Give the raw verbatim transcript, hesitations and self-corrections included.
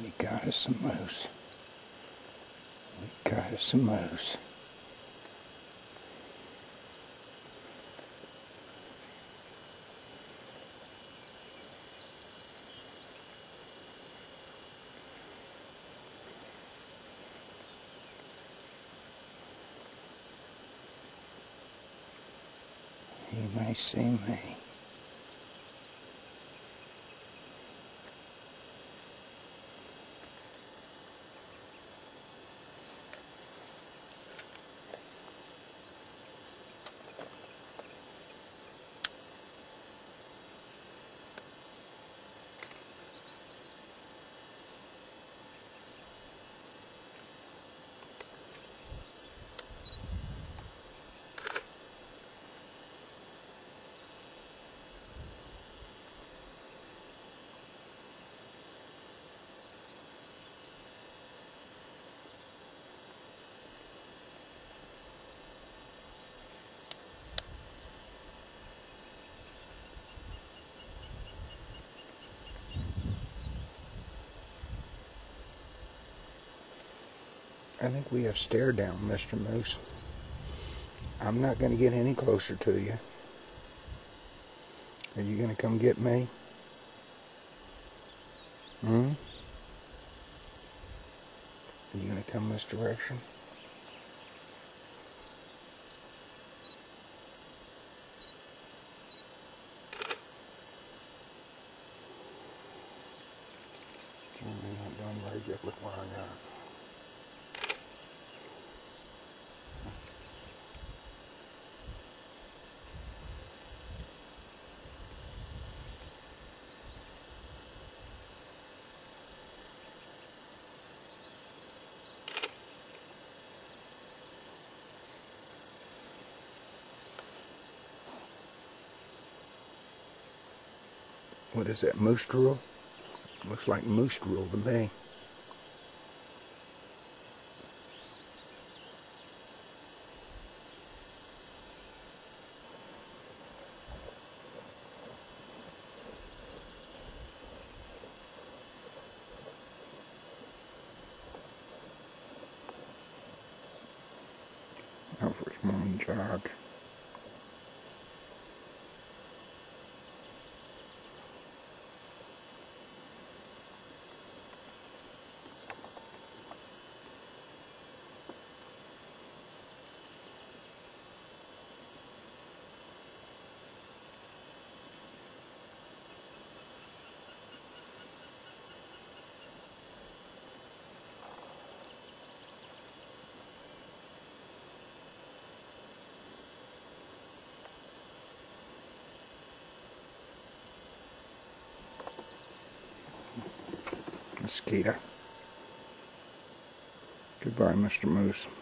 We got us some moose. We got us some moose. He may see me. I think we have stare down, Mister Moose. I'm not going to get any closer to you. Are you going to come get me? Hmm? Are you going to come this direction? I'm not doing very good with what I got. What is that, moose drool? Looks like moose drool to me. Now for his morning jog. Mosquito. Goodbye, Mister Moose.